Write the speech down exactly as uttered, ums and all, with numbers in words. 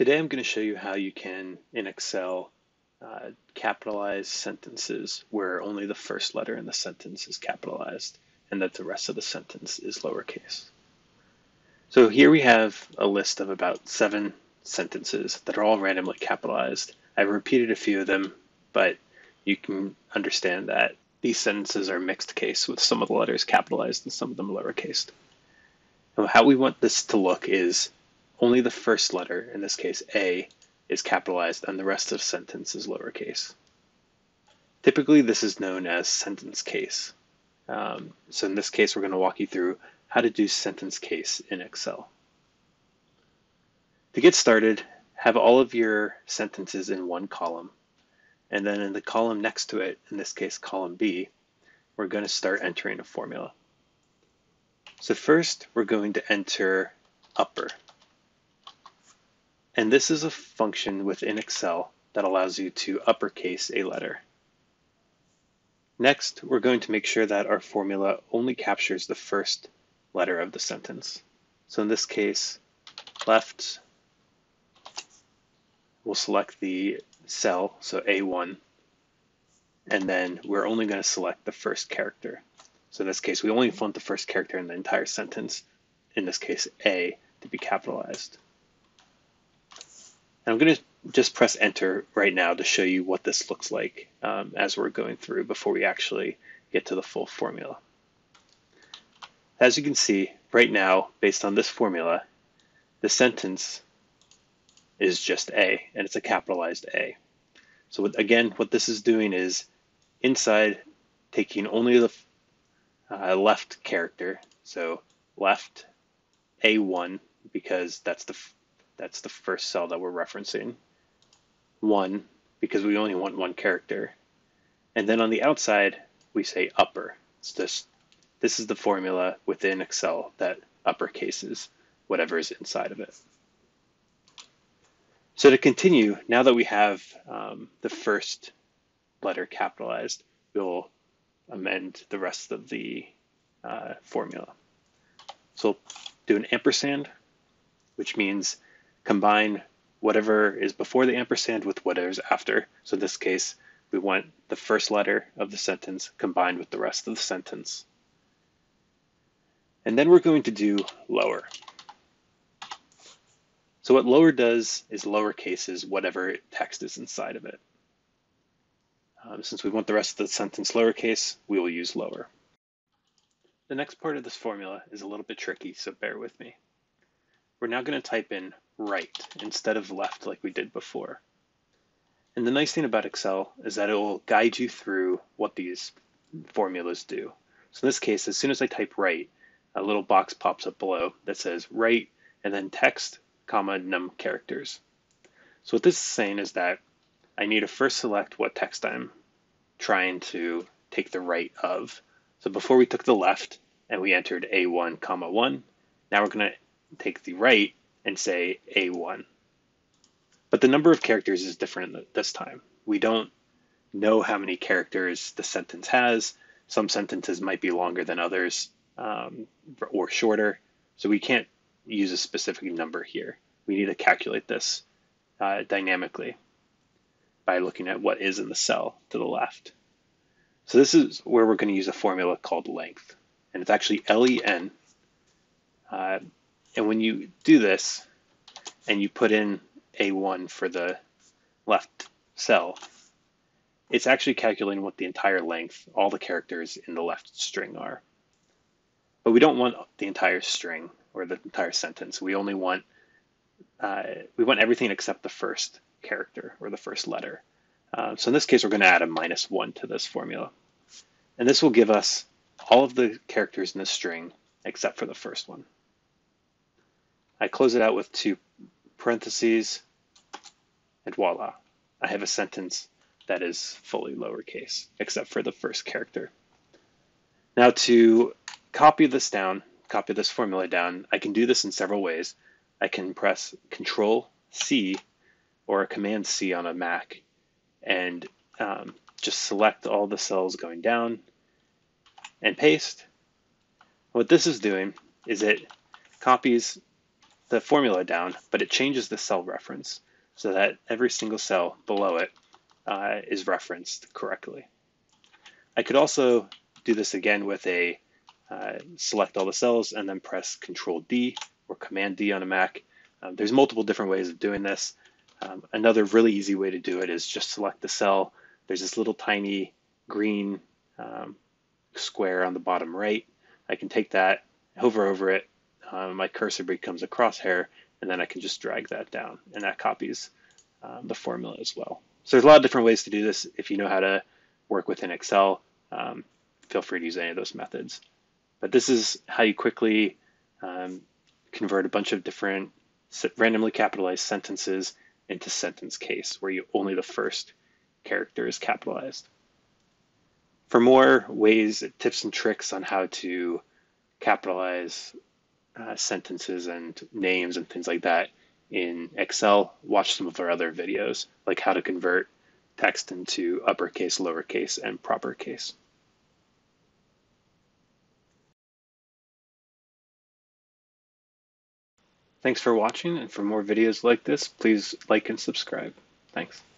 Today I'm going to show you how you can, in Excel, uh, capitalize sentences where only the first letter in the sentence is capitalized and that the rest of the sentence is lowercase. So here we have a list of about seven sentences that are all randomly capitalized. I've repeated a few of them, but you can understand that these sentences are mixed case with some of the letters capitalized and some of them lowercase. And how we want this to look is only the first letter, in this case A, is capitalized and the rest of the sentence is lowercase. Typically this is known as sentence case. Um, so in this case we're going to walk you through how to do sentence case in Excel. To get started, have all of your sentences in one column, and then in the column next to it, in this case column B, we're going to start entering a formula. So first we're going to enter upper. And this is a function within Excel that allows you to uppercase a letter. Next, we're going to make sure that our formula only captures the first letter of the sentence. So in this case, left, we'll select the cell, so A one, and then we're only going to select the first character. So in this case, we only want the first character in the entire sentence, in this case A, to be capitalized. And I'm going to just press enter right now to show you what this looks like um, as we're going through before we actually get to the full formula. As you can see right now, based on this formula, the sentence is just A, and it's a capitalized A. So what, again, what this is doing is inside taking only the uh, left character, so left A one, because that's the That's the first cell that we're referencing. One, because we only want one character. And then on the outside, we say upper. It's this, this is the formula within Excel that uppercases whatever is inside of it. So to continue, now that we have um, the first letter capitalized, we'll amend the rest of the uh, formula. So do an ampersand, which means combine whatever is before the ampersand with whatever is after. So in this case, we want the first letter of the sentence combined with the rest of the sentence. And then we're going to do lower. So what lower does is lowercases whatever text is inside of it. Um, since we want the rest of the sentence lowercase, we will use lower. The next part of this formula is a little bit tricky, so bear with me. We're now going to type in right instead of left like we did before. And the nice thing about Excel is that it will guide you through what these formulas do. So in this case, as soon as I type right, a little box pops up below that says right and then text, comma, num characters. So what this is saying is that I need to first select what text I'm trying to take the right of. So before we took the left and we entered A one, comma one, now we're going to take the right and say A one. But the number of characters is different this time. We don't know how many characters the sentence has. Some sentences might be longer than others um, or shorter. So we can't use a specific number here. We need to calculate this uh, dynamically by looking at what is in the cell to the left. So this is where we're going to use a formula called length. And it's actually L E N. Uh, And when you do this and you put in A one for the left cell, it's actually calculating what the entire length, all the characters in the left string are. But we don't want the entire string or the entire sentence. We only want, uh, we want everything except the first character or the first letter. Uh, so in this case, we're going to add a minus one to this formula. And this will give us all of the characters in the string except for the first one. I close it out with two parentheses, and voila, I have a sentence that is fully lowercase, except for the first character. Now to copy this down, copy this formula down, I can do this in several ways. I can press Control C or Command C on a Mac and um, just select all the cells going down and paste. What this is doing is it copies the formula down, but it changes the cell reference so that every single cell below it uh, is referenced correctly. I could also do this again with a uh, select all the cells and then press Control D or Command D on a Mac. Um, there's multiple different ways of doing this. Um, another really easy way to do it is just select the cell. There's this little tiny green um, square on the bottom right. I can take that, hover over it, um, my cursor becomes a crosshair, and then I can just drag that down, and that copies um, the formula as well. So there's a lot of different ways to do this. If you know how to work within Excel, um, feel free to use any of those methods. But this is how you quickly um, convert a bunch of different randomly capitalized sentences into sentence case, where you only the first character is capitalized. For more ways, tips and tricks on how to capitalize uh, sentences and names and things like that in Excel, watch some of our other videos, like how to convert text into uppercase, lowercase, and proper case. Thanks for watching, and for more videos like this, please like and subscribe. Thanks.